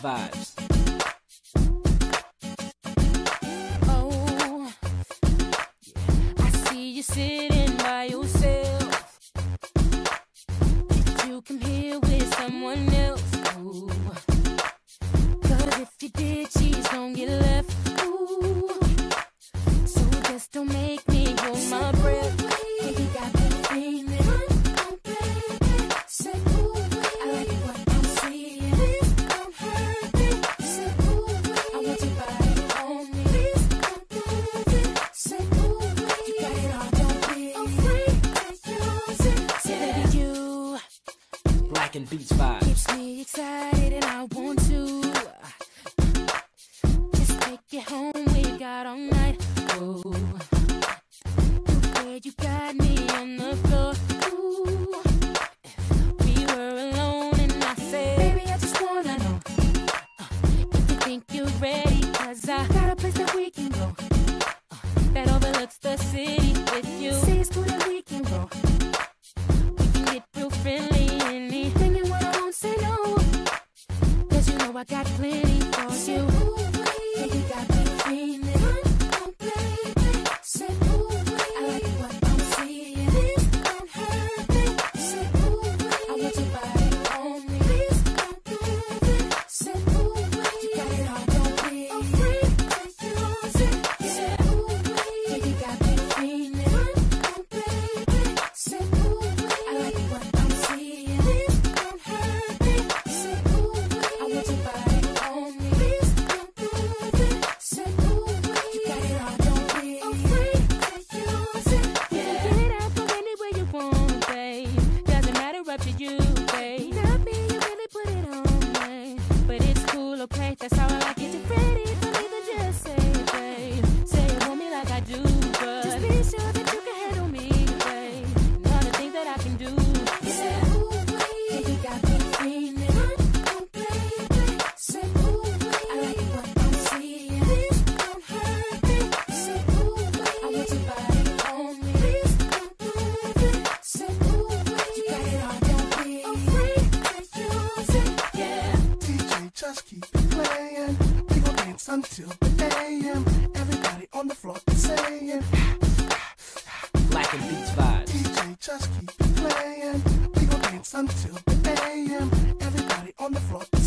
vibes. Oh, I see you sitting by yourself. Did you come here with someone else? Ooh. 'Cause if you did, she's gonna get left. Ooh. So just don't make me hold my breath. Yeah, you got me feeling. Say, ooh, I like what I'm seeing. Please don't hurt me. Say, ooh, I want your body on me. Please don't lose it. Say, ooh, you got it all, don't be afraid to use it. Say that you Black and Beats vibes. keeps me excited and I want to just take you home. We got all night. Oh, the way you got me on the floor. Ooh, we were alone and I said, baby, I just wanna know if you think you're ready. 'Cause I got a place that we can go that overlooks the city with you. Say it's cool that we can go. We can get real friendly. Anything you want, I won't say no. 'Cause you know I got plenty for you. Yeah, you got me feeling. Say, ooh, I like what I'm seeing. Please don't hurt me. Say, ooh, I want your body on me. Please don't lose it. Say, ooh, you got it all, don't be afraid to use it. Say, ooh, yeah, you got me feeling. Say, ooh, I like what I'm seeing. Please don't hurt me. Say, ooh, I want your body on me. Please don't lose it. Say, ooh, you got it all, don't be afraid to use it. Yeah, get it out from anywhere you want, babe. Doesn't matter up to you, babe. Not me, you really put it on me. But it's cool, okay? That's how I like it. You're ready for me to just say, babe. Say you want me like I do, but just be sure that you can handle me, babe. And all the things that I can do. Yeah, ooh, yeah, you got me feeling. Say, ooh, I like what I'm seeing. Please don't hurt me. Say, ooh, I want your body on me. Please don't lose it. Say, ooh, you got it all, don't be afraid to use it. Yeah. DJ, just keep it playing. We gon' dance until the AM. Everybody on the floor is saying. Black and Beats vibes. DJ, just keep it playing. We gon' dance until the AM. Everybody on the floor is